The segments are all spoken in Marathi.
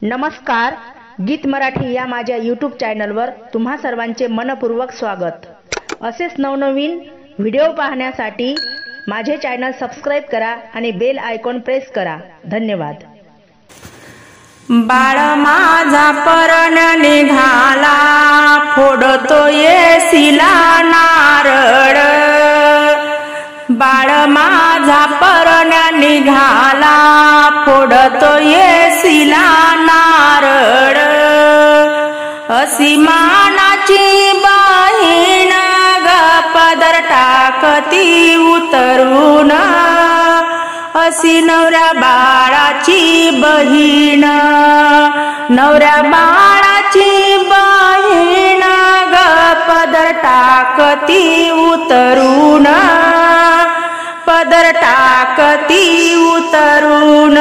नमस्कार, गीत मराठी या माझ्या यूट्यूब चॅनलवर तुम्हा सर्वांचे मनपूर्वक स्वागत। असेच नवनवीन व्हिडिओ पाहण्यासाठी माझे चॅनल सबस्क्राइब करा आणि बेल आयकॉन प्रेस करा। धन्यवाद। बाळ माझा परण निघाला, फोडतो येसिला नारळ। बाळ माझा परण निघाला, फोडतो येसिला नारळ। अशी मानाची बहीण ग पदर टाकती उतरून, अशी नवऱ्या बाळाची बहीण, नवऱ्या बाळाची बहीण ग पदर टाकती उतरून, पदर टाकती उतरून।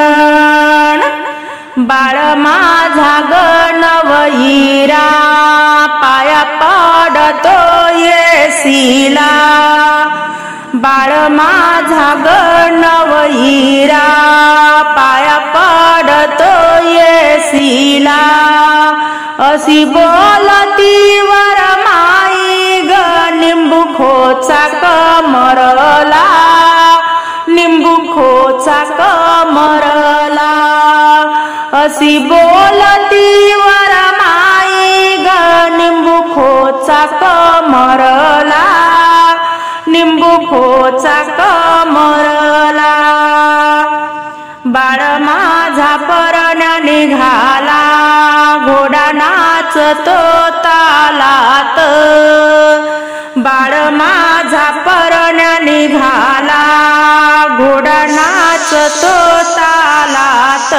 बाळ माझा गणवईरा, पाया पडतो येसिला। बाळ माझा गणवईरा, पाया पडतो येसिला। अशी बोलती वरमाई ग निंबू खोचा कमरला, निंबू खोचा कमरला। अशी बोलती वरमाई ग निंबू खोचा कमरला, निंबू खोचा कमरला। बाळ माझा परण निघाला, घोडा नाचतो तालात। बाळ माझा परण निघाला, घोडा नाचतो तालात।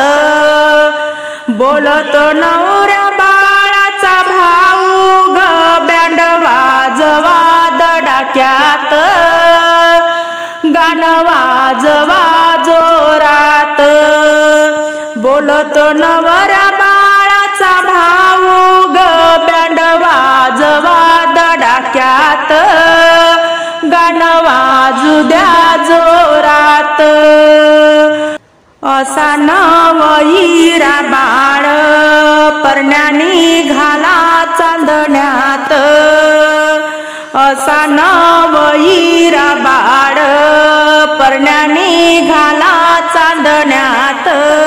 बोलतो नवऱ्या बाळाचा भाऊ ग बँड वाजवा दडाक्यात, गाणं वाजवा जोरात। बोलतो नवऱ्या बाळाचा भाऊ ग बँड वाजवा दडाक्यात, गाणं वाजू द्या जोरात। असा नवईरा बाळ परण्या निघाला चांदण्यात, असा नवईरा बाळ परण्या निघाला चांदण्यात।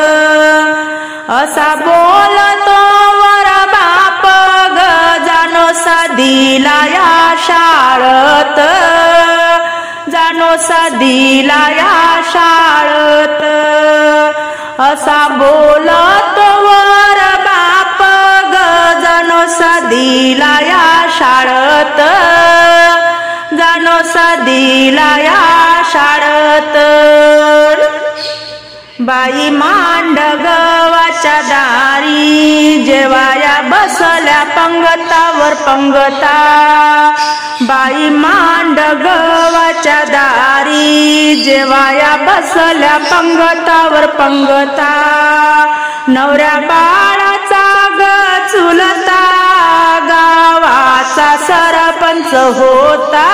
असा बोलतो वर बाप ग जानो सदीला या शाळेत, जानो सदीला या शाळेत। असा बोलतो वर बाप ग जानो सदीला या शाळेत, जानो सदीला या शाळेत। बाई मांडगवाच्या दारी, जेवाया बसल्या पंगतावर पंगता। बाई मांडगवाच्या दारी, जेवाया बसल्या पंगतावर पंगता। नवऱ्या बाळाचा ग चुलता, गावाचा सरपंच होता,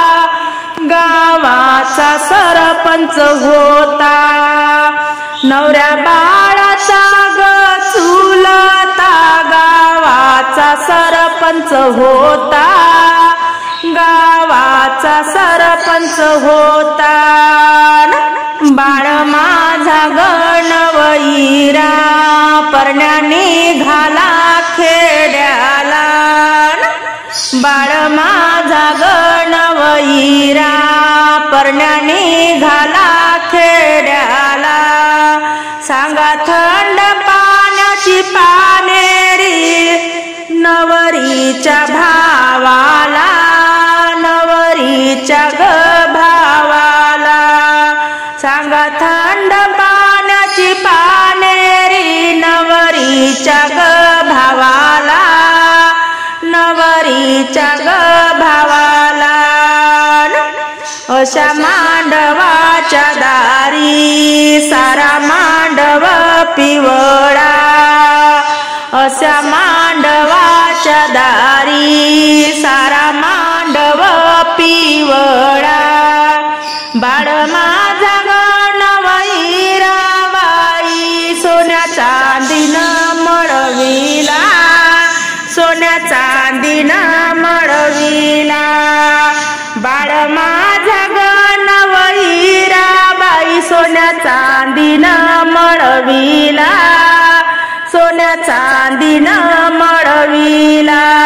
गावाचा सरपंच होता। नवऱ्या बाळाचा ग चुलता, गावाचा सरपंच होता, गावाचा सरपंच होता। बाळ माझा गणवईरा, परण्या निघाला खेड्याला। बाळ माझा गणवईरा, परण्या निघाला खेड्याला। सांगा थंड पाण्याची पानेरी नवरीच्या भावाला, नवरीच्या ग भावाला। सांगा थंड पाण्याची पानेरी नवरीच्या ग भावाला, नवरीच्या ग भावाला। अशा मांडवाच्या दारी, सारा मांडव पिवळा। अशा मांडवाच्या दारी, सारा मांडव पिवळा। बाळ माझा गणवईरा बाई, सोन्या चांदीनं चांदीनं मळविला बाळ माझा गणवईरा बाई सोन्या चांदीनं मळविला सोन्या चांदीनं मळविला